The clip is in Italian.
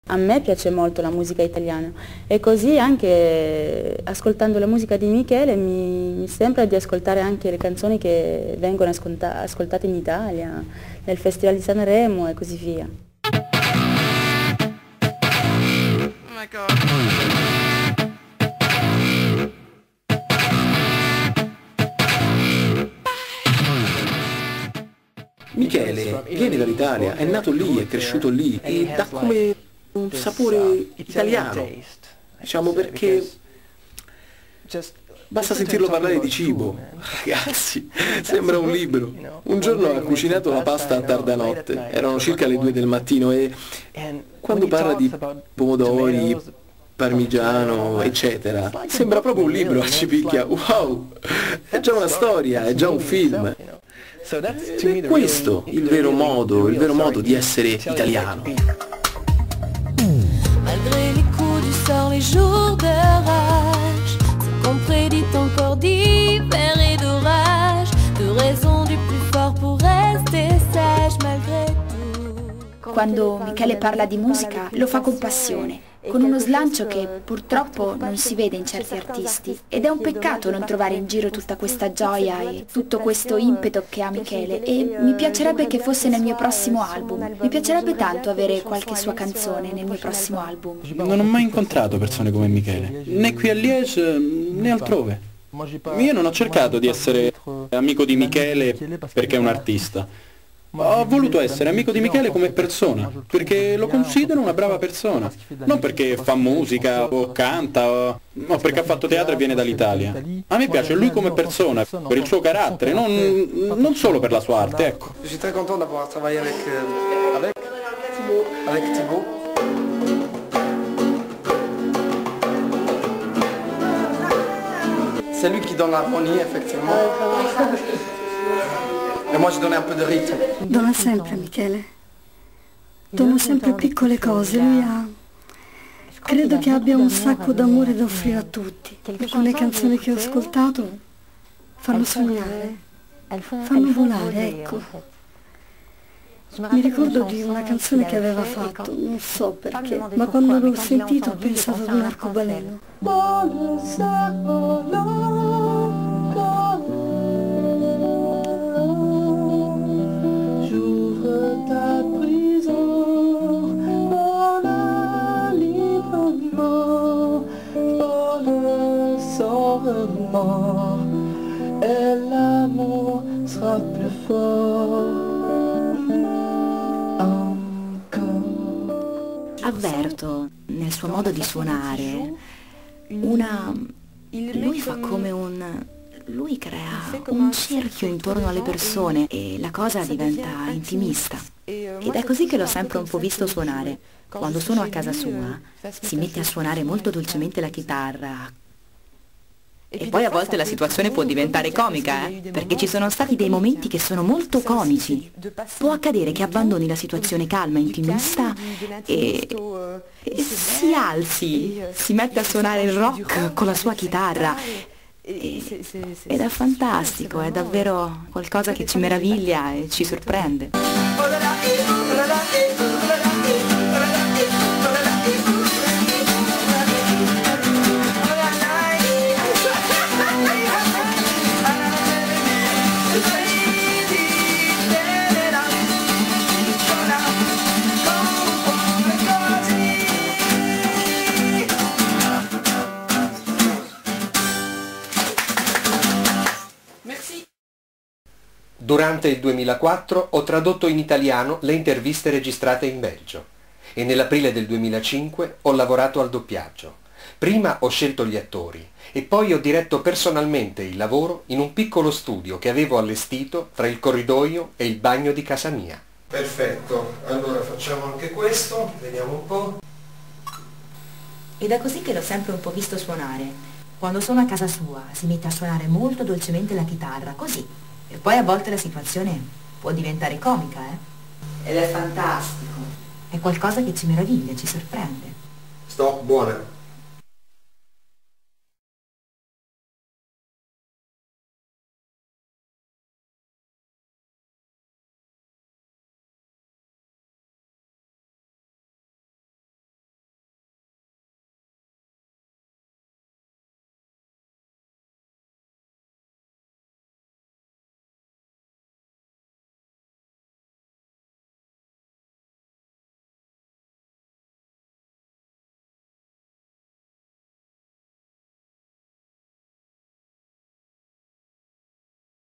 A me piace molto la musica italiana e così anche ascoltando la musica di Michele mi sembra di ascoltare anche le canzoni che vengono ascoltate in Italia, nel Festival di Sanremo e così via. Oh my God. Michele viene dall'Italia, è nato lì, è cresciuto lì e dà come un sapore italiano, diciamo, perché basta sentirlo parlare di cibo. Ragazzi, sembra un libro. Un giorno ha cucinato la pasta a tarda notte, erano circa le 2 del mattino e quando parla di pomodori, parmigiano, eccetera, sembra proprio un libro, ci picchia. Wow, è già una storia, è già un film. È questo il vero modo di essere italiano. Malgré les coups du sort, les jours de rage, ce qu'on prédit encore d'hiver et d'orage, de raison du plus fort pour rester sage malgré tout. Quando Michele parla di musica lo fa con passione, con uno slancio che purtroppo non si vede in certi artisti, ed è un peccato non trovare in giro tutta questa gioia e tutto questo impeto che ha Michele, e mi piacerebbe che fosse nel mio prossimo album. Mi piacerebbe tanto avere qualche sua canzone nel mio prossimo album. Non ho mai incontrato persone come Michele, né qui a Liege né altrove. Io non ho cercato di essere amico di Michele perché è un artista. Ho voluto essere amico di Michele come persona, perché lo considero una brava persona, non perché fa musica o canta o perché ha fatto teatro e viene dall'Italia. A me piace lui come persona, per il suo carattere, non solo per la sua arte, ecco. Je suis très content d'avoir travaillé avec Thibaut. C'est lui qui donne l'harmonie, effectivement. E moi je donne un po' di ritmo. Dona sempre Michele, dona sempre piccole cose, credo che abbia un sacco d'amore da offrire a tutti. Alcune canzoni che ho ascoltato fanno sognare, fanno volare, ecco. Mi ricordo di una canzone che aveva fatto, non so perché, ma quando l'ho sentito ho pensato ad un arcobaleno. Et l'amour sera plus fort encore. Avverto nel suo modo di suonare lui fa come lui crea un cerchio intorno alle persone e la cosa diventa intimista. Ed è così che l'ho sempre un po' visto suonare. Quando sono a casa sua si mette a suonare molto dolcemente la chitarra. E poi a volte la situazione può diventare comica, perché ci sono stati dei momenti che sono molto comici. Può accadere che abbandoni la situazione calma, intimista e si alzi, si mette a suonare il rock con la sua chitarra. Ed è fantastico, è davvero qualcosa che ci meraviglia e ci sorprende. Durante il 2004 ho tradotto in italiano le interviste registrate in Belgio e nell'aprile del 2005 ho lavorato al doppiaggio. Prima ho scelto gli attori e poi ho diretto personalmente il lavoro in un piccolo studio che avevo allestito tra il corridoio e il bagno di casa mia. Perfetto, allora facciamo anche questo, vediamo un po'. Ed è così che l'ho sempre un po' visto suonare. Quando sono a casa sua si mette a suonare molto dolcemente la chitarra, così. E poi a volte la situazione può diventare comica, Ed è fantastico. È qualcosa che ci meraviglia, ci sorprende. Sto buona.